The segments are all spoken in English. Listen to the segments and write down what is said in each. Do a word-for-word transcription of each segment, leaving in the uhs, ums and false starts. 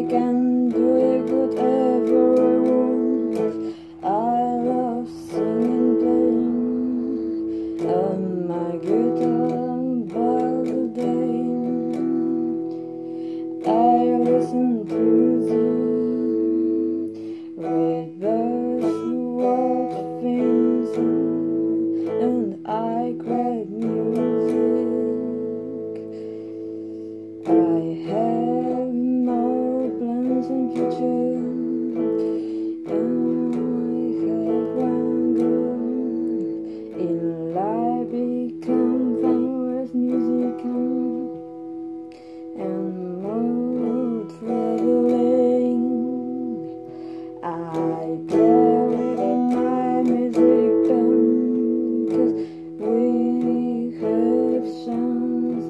can do it whatever I want. I love singing, playing on my guitar by the day. I listen to music, read books, watch films, and I create music. I have more plans in future, and I have one goal in life: become famous musician and more traveling. I play with my music band, 'cause we have chance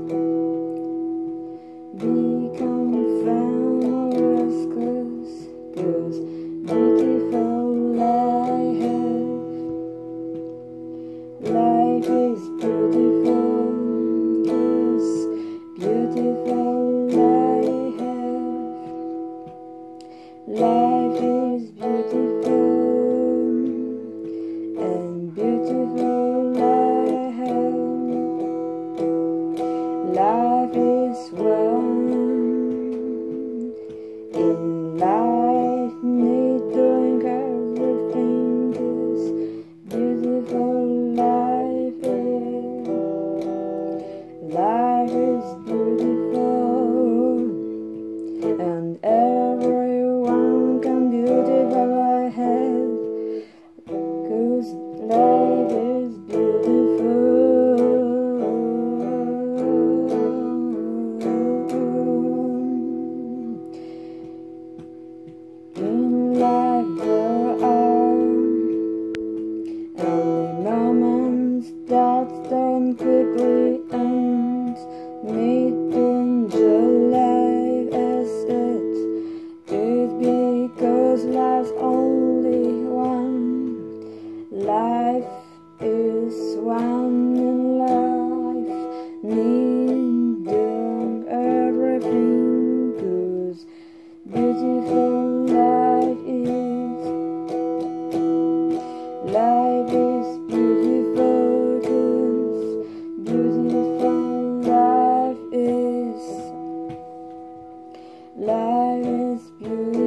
become famous, 'cause cause beautiful life have. Life is beautiful, 'cause beautiful life have. Life is beautiful, and beautiful life have. Life is one. In life, need doing everything, 'cause beautiful life is. Life is beautiful, and everyone can beautify life have, 'cause life is beautiful. In life there are only moments that turn quickly, and need to enjoy life as it is, because life's only one. Life is one, in life need doing everything, 'cause beautiful life is. Life is beautiful, 'cause beautiful life is. Life is beautiful.